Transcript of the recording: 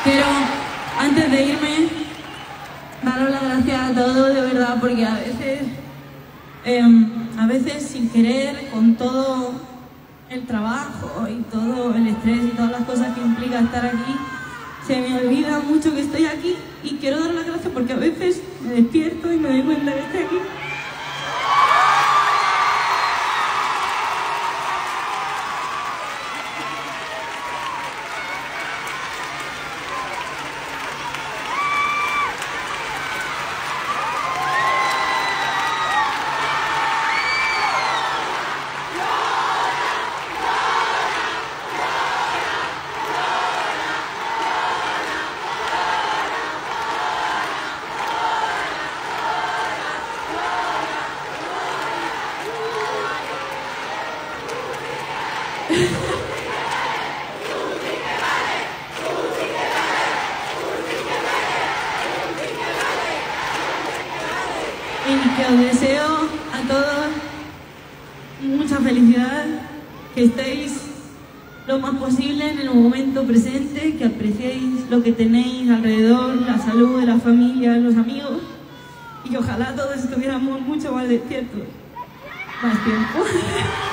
Quiero, antes de irme, daros las gracias a todos, de verdad, porque a veces sin querer, con todo el trabajo y todo el estrés y todas las cosas que implica estar aquí, se me olvida mucho que estoy aquí y quiero dar las gracias porque a veces me despierto y me doy cuenta que estoy aquí. Y que os deseo a todos mucha felicidad, que estéis lo más posible en el momento presente, que apreciéis lo que tenéis alrededor, la salud de la familia, los amigos, y que ojalá todos estuviéramos mucho más despiertos, más tiempo.